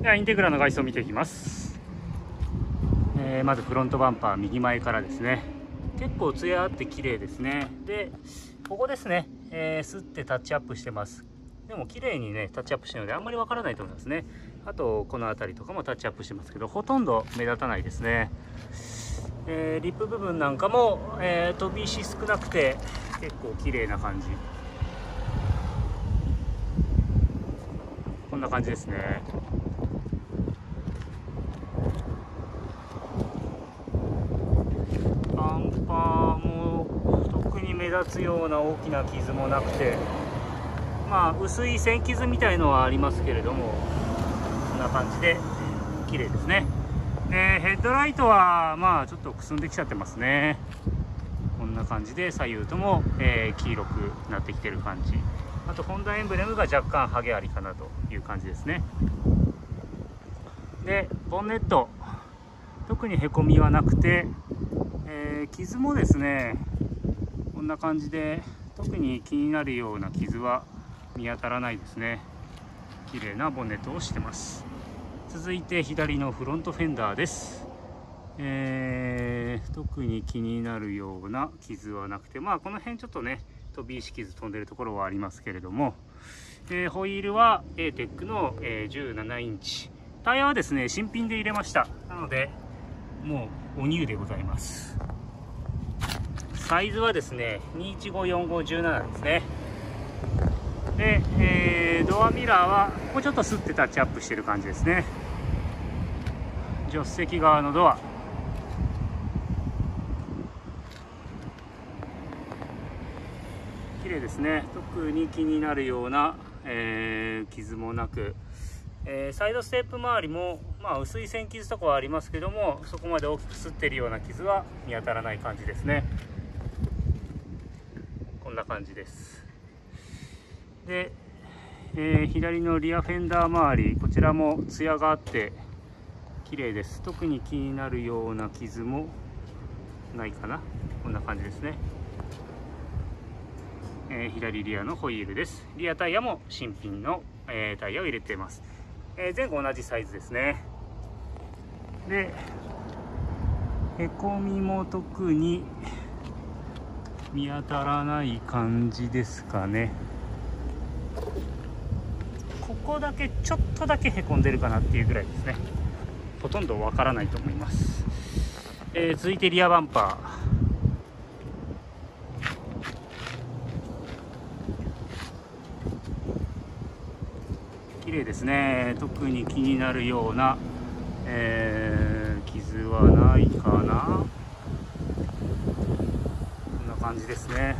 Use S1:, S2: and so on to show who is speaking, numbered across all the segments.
S1: ではインテグラの外装を見ていきます。まずフロントバンパー右前からですね。結構艶あって綺麗ですね。でここですね、スッてタッチアップしてます。でも綺麗にねタッチアップしてるのであんまりわからないと思いますね。あとこの辺りとかもタッチアップしてますけど、ほとんど目立たないですね。リップ部分なんかも、飛び石少なくて結構綺麗な感じ。こんな感じですね。バンパーも特に目立つような大きな傷もなくて、まあ薄い線傷みたいのはありますけれども、こんな感じで綺麗ですね。でヘッドライトはまあちょっとくすんできちゃってますね。こんな感じで左右とも、黄色くなってきてる感じ。あとホンダエンブレムが若干ハゲありかなという感じですね。でボンネット特にへこみはなくて、傷もですねこんな感じで特に気になるような傷は見当たらないですね。綺麗なボンネットをしてます。続いて左のフロントフェンダーです。特に気になるような傷はなくて、まあこの辺ちょっとね飛び石傷飛んでるところはありますけれども、ホイールは ATEC の、17インチ。タイヤはですね新品で入れました。なのでもうおニューでございます。サイズはですね2154517ですね。で、ドアミラーはここちょっとスッてタッチアップしてる感じですね。助手席側のドア、綺麗ですね。特に気になるような、傷もなく、サイドステップ周りも、まあ、薄い線傷とかはありますけども、そこまで大きく擦ってるような傷は見当たらない感じですね。こんな感じです。で、左のリアフェンダー周り、こちらもツヤがあって綺麗です。特に気になるような傷もないかな。こんな感じですね。左リアのホイールです。リアタイヤも新品の、タイヤを入れています。前後同じサイズですね。でへこみも特に見当たらない感じですかね。ここだけちょっとだけへこんでるかなっていうぐらいですね。ほとんどわからないと思います。続いてリアバンパー、綺麗ですね。特に気になるような、傷はないかな。こんな感じですね。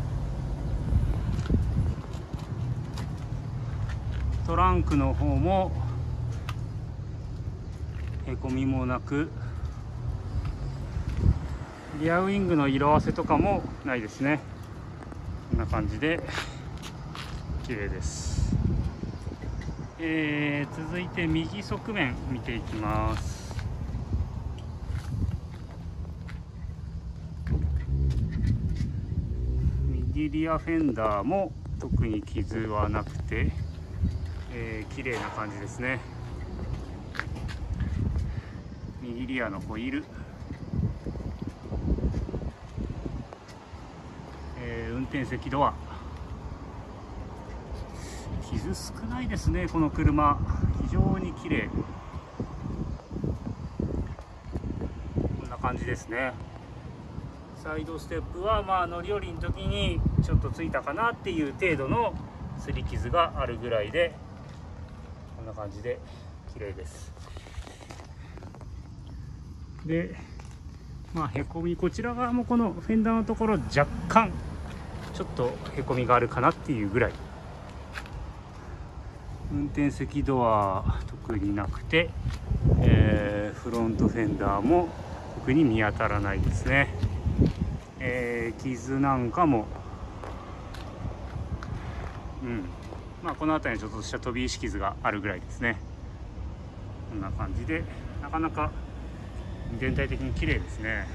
S1: トランクの方もへこみもなく、リアウィングの色あわせとかもないですね。こんな感じで綺麗です。続いて右側面見ていきます。右リアフェンダーも特に傷はなくて、綺麗な感じですね。右リアのホイール、運転席ドア、傷少ないですね。この車非常に綺麗。こんな感じですね。サイドステップはまあ乗り降りの時にちょっとついたかなっていう程度の擦り傷があるぐらいで、こんな感じで綺麗です。でまあへこみ、こちら側もこのフェンダーのところ若干ちょっとへこみがあるかなっていうぐらい。運転席ドア特になくて、フロントフェンダーも特に見当たらないですね。傷なんかも、まあこの辺りにちょっとした飛び石傷があるぐらいですね。こんな感じでなかなか全体的に綺麗ですね。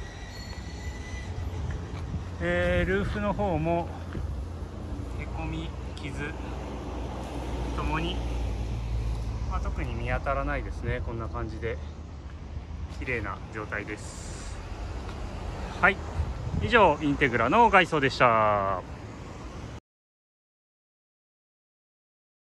S1: ルーフの方もへこみ傷ともに、 まあ、特に見当たらないですね。こんな感じで綺麗な状態です。はい、以上インテグラの外装でした。